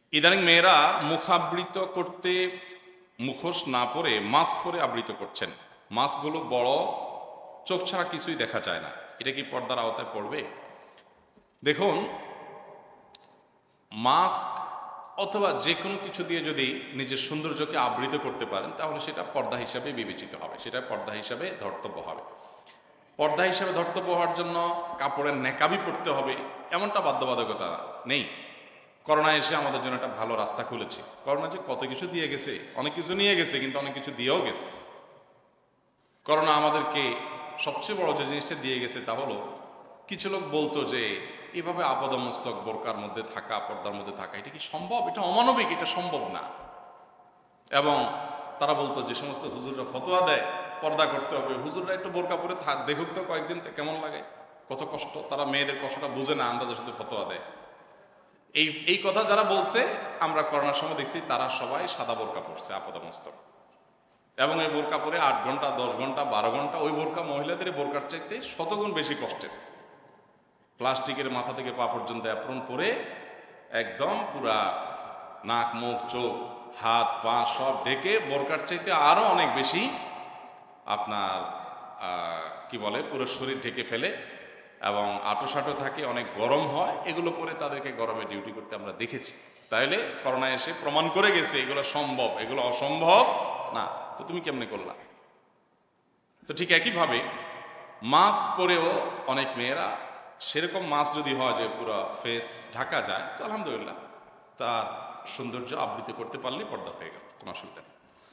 ইদানিং মেয়েরা মুখাবৃত করতে মুখোশ না পরে মাস্ক পরে আবৃত করছেন। মাস্কগুলো বড়, চোখ ছাড়া কিছুই দেখা যায় না। এটা কি পর্দার আওতায় পড়বে? দেখুন, মাস্ক অথবা যে কোনো কিছু দিয়ে যদি নিজের সৌন্দর্যকে আবৃত করতে পারেন তাহলে সেটা পর্দা হিসাবে বিবেচিত হবে, সেটা পর্দা হিসাবে ধর্তব্য হবে। পর্দা হিসাবে ধর্তব্য হওয়ার জন্য কাপড়ের নেকাবি পড়তে হবে এমনটা বাধ্যবাধকতা নেই। করোনা এসে আমাদের জন্য একটা ভালো রাস্তা খুলেছে। করোনা যে কত কিছু দিয়ে গেছে, অনেক কিছু নিয়ে গেছে, কিন্তু অনেক কিছু দিয়েও গেছে। করোনা আমাদেরকে সবচেয়ে বড় যে জিনিসটা দিয়ে গেছে তা হলো, কিছু লোক বলতো যে এভাবে আপাদমস্তক বোরকার মধ্যে থাকা, পর্দার মধ্যে থাকা, এটা কি সম্ভব? এটা অমানবিক, এটা সম্ভব না। এবং তারা বলতো যে সমস্ত হুজুররা ফতোয়া দেয় পর্দা করতে হবে, হুজুররা একটু বোরকা পরে দেখুক তো কয়েকদিন কেমন লাগে, কত কষ্ট। তারা মেয়েদের কষ্টটা বুঝে না, আন্দাজের সাথে ফতোয়া দেয়। এই কথা যারা বলছে, আমরা করোনার সময় দেখছি তারা সবাই সাদা বোরকা পরছে আপাদমস্তক, এবং এই বোরকা পরে 8 ঘন্টা 10 ঘন্টা 12 ঘন্টা, ওই বোরকা মহিলাদের বোরকার চাইতে শতগুণ বেশি কষ্টের। প্লাস্টিকের মাথা থেকে পা পর্যন্ত অ্যাপ্রন পরে একদম পুরা নাক মুখ চোখ হাত পা সব ঢেকে, বোরকার চাইতে আরো অনেক বেশি আপনার কি বলে পুরো শরীর ঢেকে ফেলে, এবং আঁটো থাকে, অনেক গরম হয়। এগুলো পরে তাদেরকে গরমে ডিউটি করতে আমরা দেখেছি। তাইলে করোনা এসে প্রমাণ করে গেছে এগুলো সম্ভব, এগুলো অসম্ভব না। তো তুমি কেমনে করলা? তো ঠিক একইভাবে মাস্ক পরেও অনেক মেয়েরা, সেরকম মাস্ক যদি হয় যে পুরো ফেস ঢাকা যায়, তো আলহামদুলিল্লাহ, তার সৌন্দর্য আবৃত করতে পারলে পর্দা হয়ে গেল, কোনো অসুবিধা নেই।